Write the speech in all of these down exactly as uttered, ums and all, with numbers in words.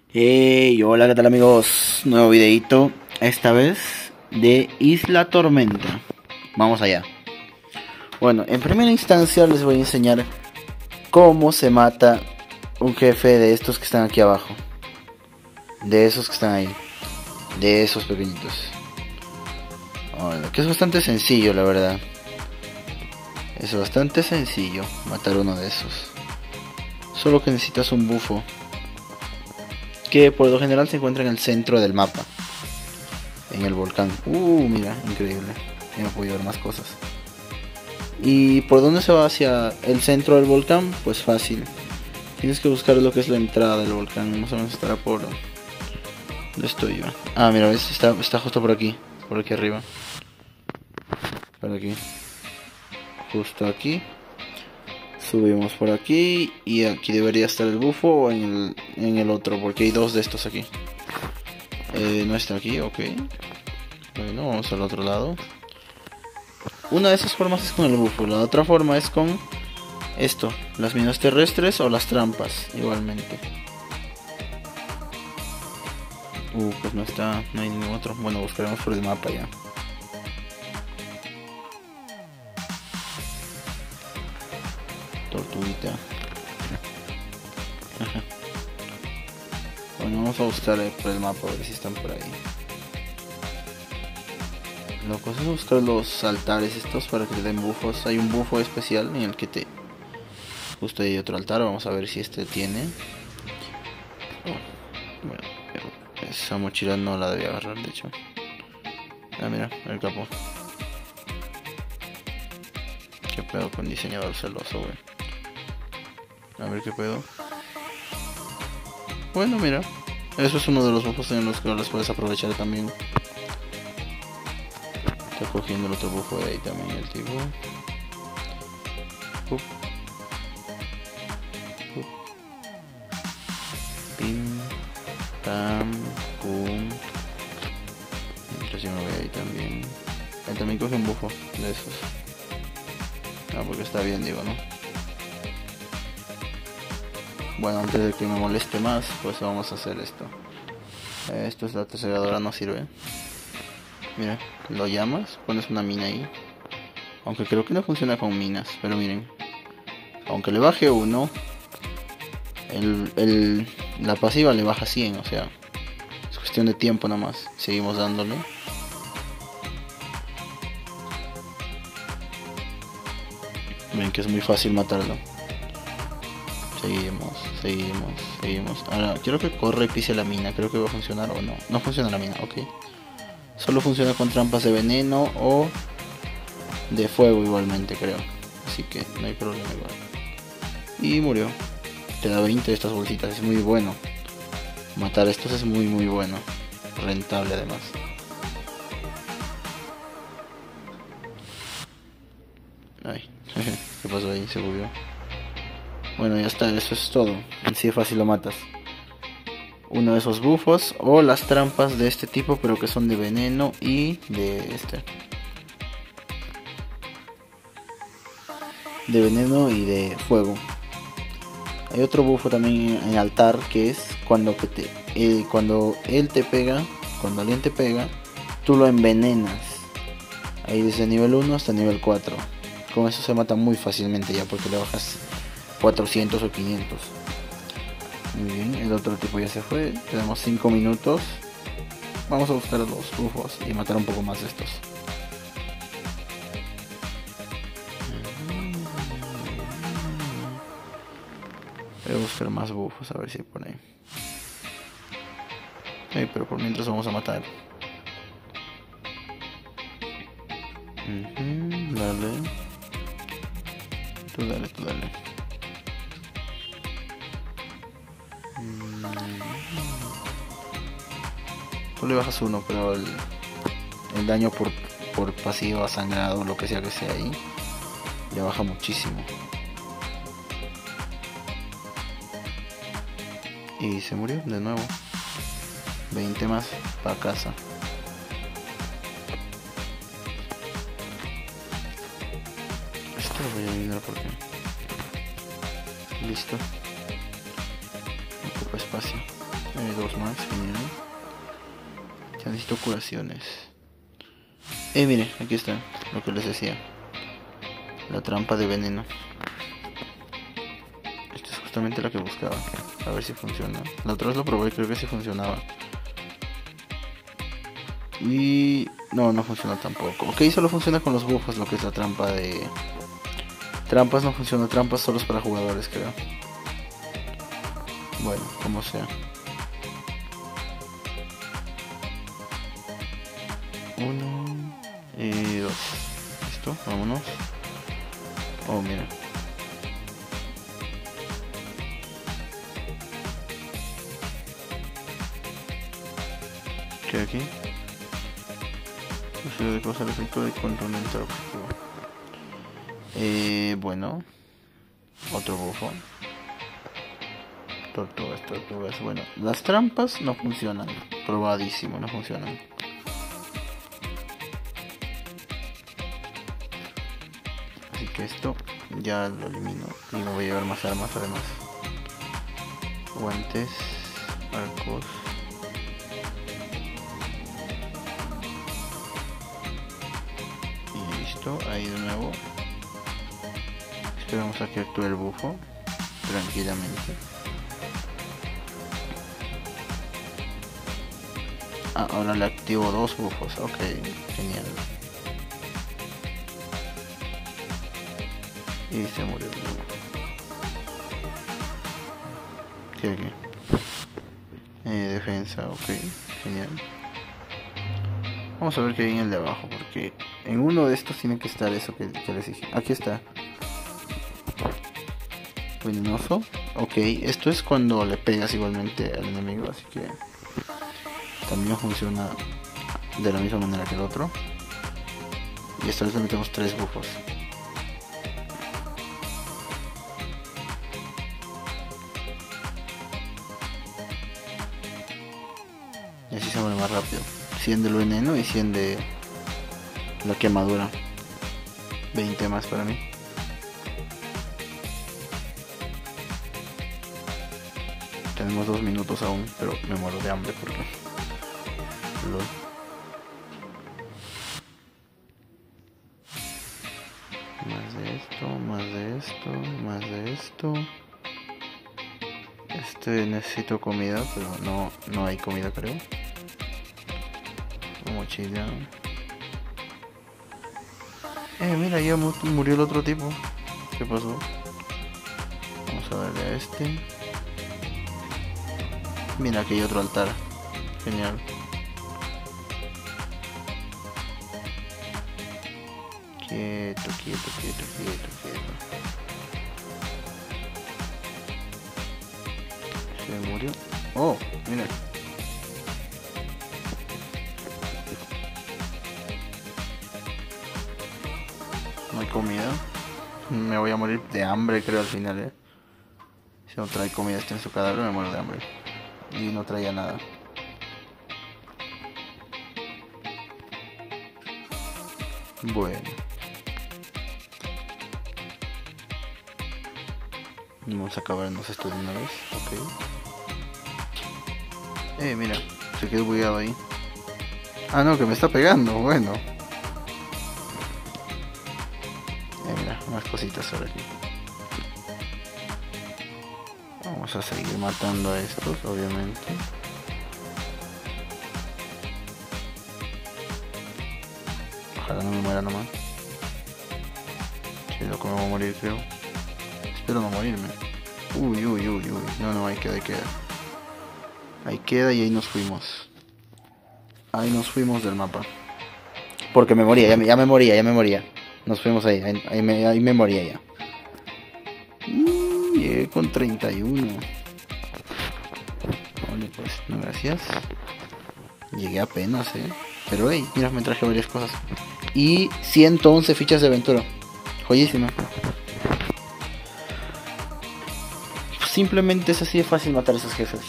Hey, hola, ¿qué tal amigos? Nuevo videito, esta vez de Isla Tormenta. Vamos allá. Bueno, en primera instancia les voy a enseñar cómo se mata un jefe de estos que están aquí abajo. De esos que están ahí. De esos pequeñitos. Bueno, que es bastante sencillo, la verdad. Es bastante sencillo matar uno de esos. Solo que necesitas un bufo, que por lo general se encuentra en el centro del mapa, en el volcán. Uh, mira, increíble. Ya no puedo ver más cosas. ¿Y por dónde se va hacia el centro del volcán? Pues fácil. Tienes que buscar lo que es la entrada del volcán. Más o menos estará por... ¿Dónde estoy yo? Ah, mira, ¿ves? Está, está justo por aquí. Por aquí arriba. Por aquí. Justo aquí. Subimos por aquí. Y aquí debería estar el bufo o en el, en el otro. Porque hay dos de estos aquí. Eh, no está aquí, ok. Bueno, vamos al otro lado. Una de esas formas es con el bufo. La otra forma es con esto. Las minas terrestres o las trampas. Igualmente. Uh, pues no está. No hay ningún otro. Bueno, buscaremos por el mapa ya. Tortuguita. Bueno, vamos a buscar por el mapa a ver si están por ahí. Lo que es buscar los altares estos para que te den bufos. Hay un bufo especial en el que te... Justo hay otro altar, vamos a ver si este tiene. Oh, bueno, esa mochila no la debía agarrar, de hecho. Ah, mira, el capo. Qué pedo con diseñador celoso, güey. A ver qué pedo. Bueno, mira. Eso es uno de los bufos en los que los puedes aprovechar también. Está cogiendo el otro bufo de ahí también el tipo. Up. Up. Pim. Pam. Pum. Mientras yo me voy ahí también. Él también coge un bufo de esos. Ah, porque está bien, digo, ¿no? Bueno, antes de que me moleste más, pues vamos a hacer esto. Esto es la terceradora, no sirve. Mira, lo llamas, pones una mina ahí. Aunque creo que no funciona con minas, pero miren. Aunque le baje uno, el, el, la pasiva le baja cien, o sea, es cuestión de tiempo nomás. Seguimos dándole. Ven que es muy fácil matarlo. Seguimos, seguimos, seguimos. Ahora, quiero que corra y pise la mina. Creo que va a funcionar o no. No funciona la mina, ok. Solo funciona con trampas de veneno o de fuego igualmente, creo. Así que no hay problema igual. Y murió. Te da veinte de estas bolsitas, es muy bueno. Matar estos es muy muy bueno. Rentable además. Ay, ¿qué pasó ahí? Se movió. Bueno, ya está, eso es todo. Así de fácil lo matas. Uno de esos bufos o las trampas de este tipo, pero que son de veneno y de este. De veneno y de fuego. Hay otro bufo también en altar que es cuando que te, eh, cuando él te pega, cuando alguien te pega, tú lo envenenas. Ahí desde nivel uno hasta nivel cuatro. Con eso se mata muy fácilmente ya porque le bajas cuatrocientos o quinientos. Muy bien, el otro tipo ya se fue. Tenemos cinco minutos. Vamos a buscar los bufos y matar un poco más de estos. Voy a buscar más bufos a ver si pone. Hey, pero por mientras vamos a matar. Uh-huh, dale. Tú dale, tú dale. Tú le bajas uno, pero el, el daño por, por pasiva, sangrado, lo que sea que sea ahí, le baja muchísimo. Y se murió de nuevo. veinte más para casa. Esto lo voy a eliminar porque... Listo. No ocupa espacio. Eh, dos más, genial. Ya necesito curaciones. Eh, mire, aquí está lo que les decía. La trampa de veneno. Esta es justamente la que buscaba. A ver si funciona. La otra vez lo probé y creo que sí funcionaba. Y... no, no funciona tampoco. Ok, solo funciona con los bufos, lo que es la trampa de... Trampas no funciona, trampas solo es para jugadores, creo. Bueno, como sea. Uno y dos. Listo, vámonos. Oh, mira. ¿Qué hay aquí? Posible de causar efecto de control mental objetivo. Eh, bueno. Otro bufo. Tortugas, tortugas. Bueno, las trampas no funcionan. Probadísimo, no funcionan. Así que esto ya lo elimino. Y me voy a llevar más armas además. Guantes, arcos. Y listo, ahí de nuevo. Esperamos a que actúe el bufo. Tranquilamente. Ah, ahora le activo dos bufos. Ok, genial. Y se murió el bufo. ¿Qué hay aquí? Eh, defensa, ok, genial. Vamos a ver qué hay en el de abajo, porque en uno de estos tiene que estar eso que, que les dije. Aquí está. Venenoso. Ok, esto es cuando le pegas igualmente al enemigo, así que también funciona de la misma manera que el otro. Y esta vez le metemos tres bufos. Y así se muere más rápido. cien del veneno y cien de la quemadura. veinte más para mí. Tenemos dos minutos aún, pero me muero de hambre porque... Lol. Más de esto, más de esto, más de esto. Este, necesito comida, pero no, no hay comida, creo. Mochila. Eh, mira, ya murió el otro tipo. ¿Qué pasó? Vamos a darle a este. Mira, aquí hay otro altar. Genial. Quieto, quieto, quieto, quieto, quieto. Se murió. Oh, mira. No hay comida. Me voy a morir de hambre, creo, al final, eh. Si no trae comida este en su cadáver, me muero de hambre. Y no traía nada. Bueno. Vamos a acabarnos esto de una vez. Ok. Eh, mira. Se quedó bugueado ahí. Ah, no, que me está pegando. Bueno. Eh, mira. Unas cositas sobre aquí. Vamos a seguir matando a estos, obviamente. Ojalá no me muera nomás. Sí, loco, me voy a morir, creo. Espero no morirme. Uy, uy, uy, uy. No, no, ahí queda, ahí queda. Ahí queda y ahí nos fuimos. Ahí nos fuimos del mapa. Porque me moría, ya me, ya me moría, ya me moría. Nos fuimos ahí, ahí, ahí, me, ahí me moría ya. Mm, llegué con treinta y uno. Vale, pues, no, gracias. Llegué apenas, eh. Pero hey, mira, me traje varias cosas. Y ciento once fichas de aventura. Joyísima. Simplemente es así de fácil matar a esos jefes.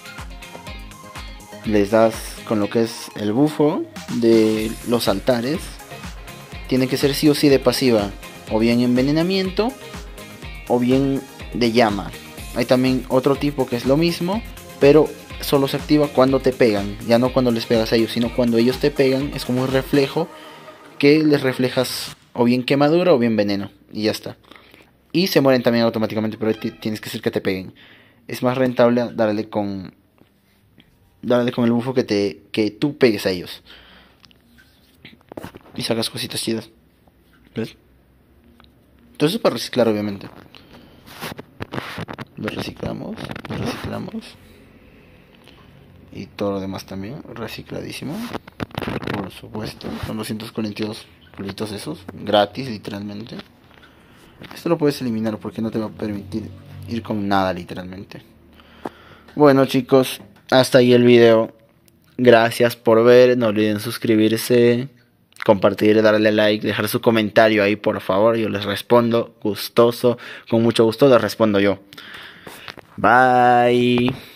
Les das con lo que es el bufo de los altares. Tiene que ser sí o sí de pasiva. O bien envenenamiento, o bien de llama. Hay también otro tipo que es lo mismo, pero solo se activa cuando te pegan, ya no cuando les pegas a ellos, sino cuando ellos te pegan. Es como un reflejo que les reflejas o bien quemadura o bien veneno, y ya está. Y se mueren también automáticamente, pero tienes que hacer que te peguen. Es más rentable darle con darle con el bufo que te que tú pegues a ellos y sacas cositas chidas. ¿Ves? Entonces es para reciclar, obviamente. Lo reciclamos, lo reciclamos. Y todo lo demás también, recicladísimo. Por supuesto, son doscientos cuarenta y dos pulitos esos, gratis literalmente. Esto lo puedes eliminar porque no te va a permitir ir con nada literalmente. Bueno chicos, hasta ahí el video. Gracias por ver, no olviden suscribirse, compartir, darle like, dejar su comentario ahí por favor. Yo les respondo gustoso, con mucho gusto les respondo yo. Bye.